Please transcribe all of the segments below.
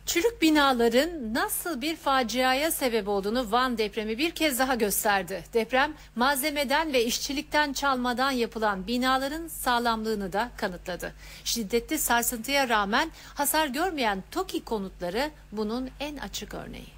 Çürük binaların nasıl bir faciaya sebep olduğunu Van depremi bir kez daha gösterdi. Deprem malzemeden ve işçilikten çalmadan yapılan binaların sağlamlığını da kanıtladı. Şiddetli sarsıntıya rağmen hasar görmeyen TOKİ konutları bunun en açık örneği.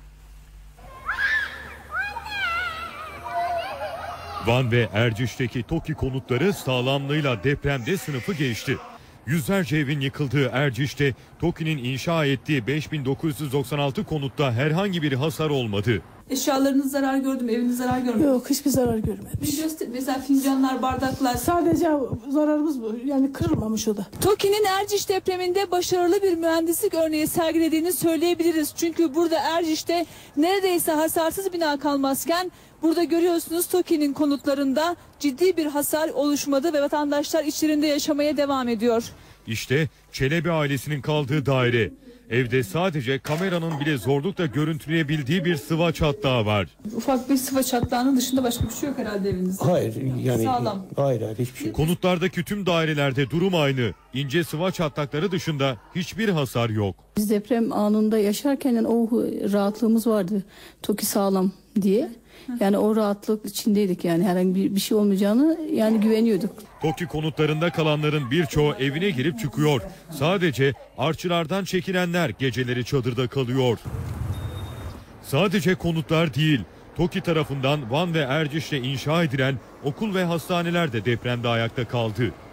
Van ve Erciş'teki TOKİ konutları sağlamlığıyla depremde sınıfı geçti. Yüzlerce evin yıkıldığı Erciş'te TOKİ'nin inşa ettiği 5996 konutta herhangi bir hasar olmadı. Eşyalarınız zarar gördü mü? Eviniz zarar görmedi mi? Yok, hiçbir zarar görmemiş. Mesela fincanlar, bardaklar. Sadece zararımız bu. Yani kırılmamış o da. TOKİ'nin Erciş depreminde başarılı bir mühendislik örneği sergilediğini söyleyebiliriz. Çünkü burada Erciş'te neredeyse hasarsız bina kalmazken burada görüyorsunuz TOKİ'nin konutlarında ciddi bir hasar oluşmadı ve vatandaşlar içlerinde yaşamaya devam ediyor. İşte Çelebi ailesinin kaldığı daire. Evde sadece kameranın bile zorlukla görüntüleyebildiği bir sıva çatlağı var. Ufak bir sıva çatlağının dışında başka bir şey yok herhalde evinizde. Hayır, yani sağlam. Hayır hiçbir şey yok. Konutlardaki tüm dairelerde durum aynı. İnce sıva çatlakları dışında hiçbir hasar yok. Biz deprem anında yaşarken o rahatlığımız vardı. TOKİ sağlam diye. Yani o rahatlık içindeydik, yani herhangi bir şey olmayacağını yani güveniyorduk. TOKİ konutlarında kalanların birçoğu evine girip çıkıyor. Sadece artçılardan çekilenler geceleri çadırda kalıyor. Sadece konutlar değil, TOKİ tarafından Van ve Erciş'te inşa edilen okul ve hastaneler de depremde ayakta kaldı.